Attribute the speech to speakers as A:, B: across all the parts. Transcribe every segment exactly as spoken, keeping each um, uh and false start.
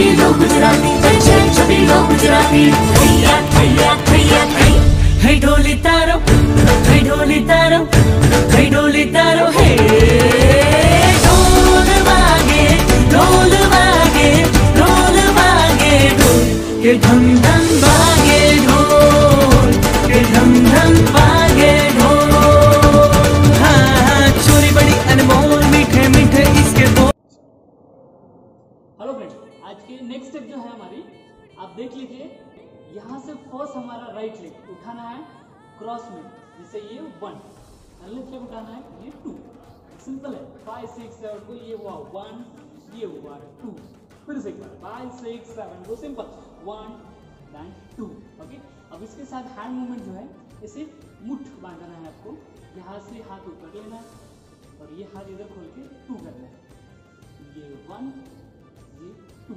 A: छबीलो गुजराती, पंचायत छबीलो गुजराती। हैया हैया हैया हैया, है ढोली तारो, है ढोली तारो, है ढोली तारो, हे ढोल वागे, ढोल वागे, ढोल वागे, ढोल के धम धम वागे ढोल, के धम धम वागे ढोल। हाँ हाँ छोरी बड़ी अनमोल, मीठे मीठे इसके बोल।
B: हेलो फ्रेंड्स, आज की नेक्स्ट स्टेप जो है हमारी, आप देख लीजिए। यहाँ से फर्स्ट हमारा राइट लेग उठाना है क्रॉस में, जैसे ये वन, लेफ्ट लेग उठाना है ये टू। सिंपल है, फाइव सिक्स सेवन को ये हुआ वन, ये हुआ टू, फिर से एक बार फाइव सिक्स सेवन को simple one then two. Okay, अब इसके साथ हैंड मूवमेंट जो है, इसे मुठ बांधना है आपको। यहाँ से हाथ ऊपर लेना है और ये हाथ इधर खोल के टू करना है। ये वन, ये टू,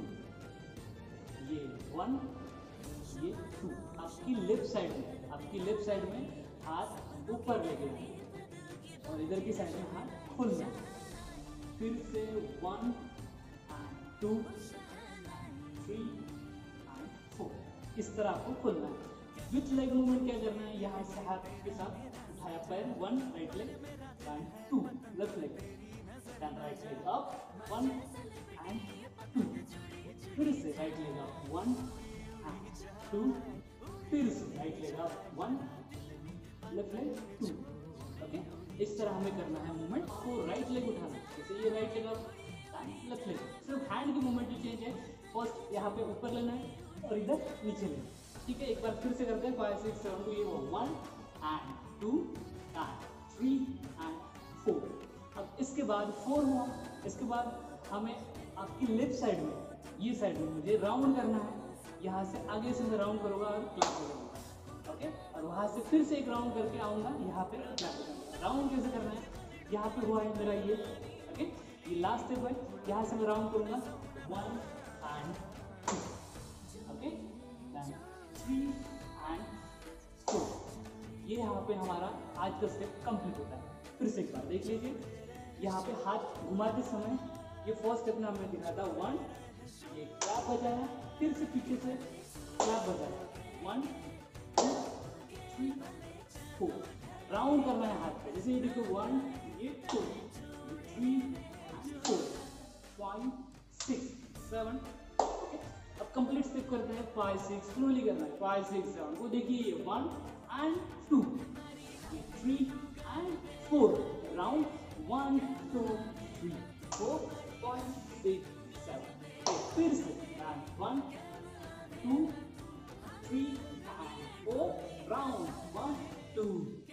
B: ये वन, ये टू। आपकी लेफ्ट साइड में, आपकी लेफ्ट साइड में हाथ ऊपर लेके और इधर की साइड में हाथ खोलना। फिर से one and two, three and four, इस तरह आपको खोलना है। विथ लेग मूवमेंट क्या करना है, यहाँ से हाथ के साथ उठाया पैर, one right leg and two left leg, then right leg up, one and two, फिर से right leg up, one and two, फिर से right leg up, one, left leg two. Okay, इस तरह हमें करना है मूवमेंट को। राइट लेग उठाना, जैसे ये right leg up and left leg, सिर्फ हैंड की मूवमेंट जो चेंज है। फर्स्ट यहाँ पे ऊपर लेना है और इधर नीचे लेना है। ठीक है, एक बार फिर से करते हैं। फाइव सिक्स सेवन टू, ये हुआ one and two and three and four. अब इसके बाद फोर हुआ, इसके बाद हमें आपकी लेफ्ट साइड में, ये साइड में मुझे राउंड करना है। यहाँ से आगे से मैं राउंड करूँगा और क्लैप करूँगा। ओके, और वहाँ से फिर से एक राउंड करके आऊँगा, यहाँ पे क्लैप करूँगा। राउंड कैसे करना है, यहाँ पे हुआ है मेरा ये। ओके, ये लास्ट स्टेप है। यहाँ से मैं राउंड करूँगा, one and two, okay, then three and four. ये यहाँ पे हमारा आज का स्टेप कंप्लीट होता है। फिर से एक बार देख लीजिए। यहाँ पे हाथ घुमाते समय ये फर्स्ट स्टेप में हमने दिखा था वन, ये क्लैप बजाया, फिर से पीछे से क्लैप बजाया, one two three four. Round करना है हाथ पे, जैसे ये देखो वन, ये two, three four, five six seven. Okay, अब कंप्लीट स्टेप करते हैं। फाइव सिक्स स्लोली करना है, फाइव सिक्स सेवन को देखिए, ये वन एंड टू, ये three and four, round one two three four five six seven. फिर से one two three and four, round one to